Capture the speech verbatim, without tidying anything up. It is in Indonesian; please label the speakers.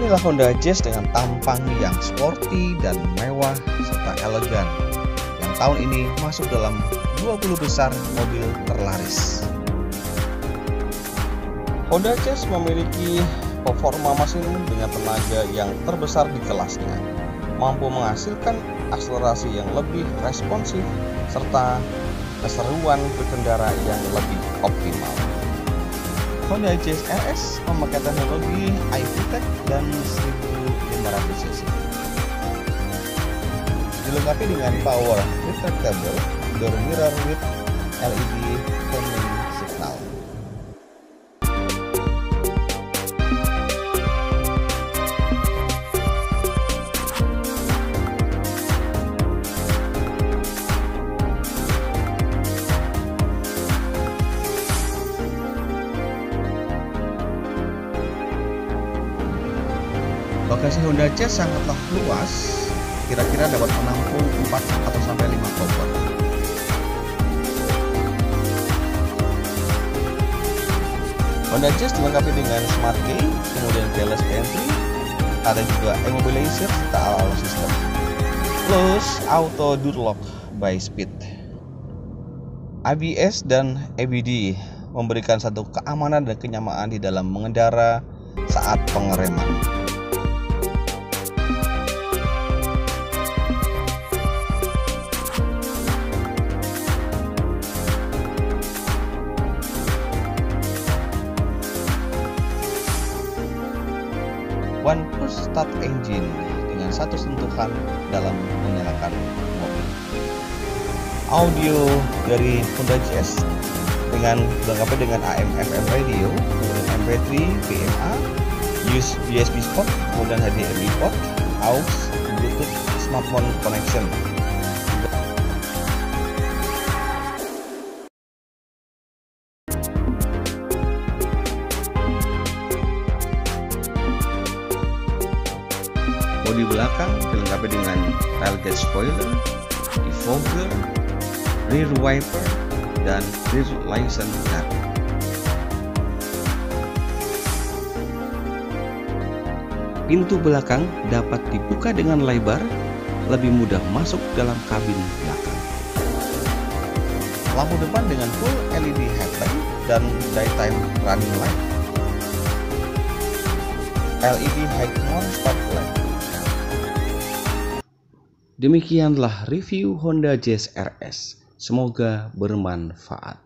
Speaker 1: Inilah Honda Jazz dengan tampang yang sporty dan mewah serta elegan, yang tahun ini masuk dalam dua puluh besar mobil terlaris. Honda Jazz memiliki performa mesin dengan tenaga yang terbesar di kelasnya, mampu menghasilkan akselerasi yang lebih responsif serta keseruan berkendara yang lebih optimal. Honda Jazz R S memakai teknologi i VTEC dan seribu lima ratus cc. Dilengkapi dengan power retractable door mirror with L E D warning signal. Bagasi Honda Jazz sangatlah luas, kira-kira dapat menampung empat atau sampai lima koper. Honda Jazz dilengkapi dengan Smart Key, kemudian keyless entry, ada juga immobilizer serta alarm system, plus auto door lock by speed. A B S dan E B D memberikan satu keamanan dan kenyamanan di dalam mengendara saat pengereman. One push start engine dengan satu sentuhan dalam menyalakan mobil. Audio dari Honda Jazz dengan dilengkapi dengan A M F M radio, kemudian M P tiga, V M A, U S B port, kemudian H D M I port, aux, Bluetooth, smartphone connection. Bodi belakang dilengkapi dengan tailgate spoiler, defogger, rear wiper, dan rear license guard. Pintu belakang dapat dibuka dengan lebar, lebih mudah masuk dalam kabin belakang. Lampu depan dengan full L E D headlamp dan daytime running light. L E D high mount stop lamp. Demikianlah review Honda Jazz R S. Semoga bermanfaat.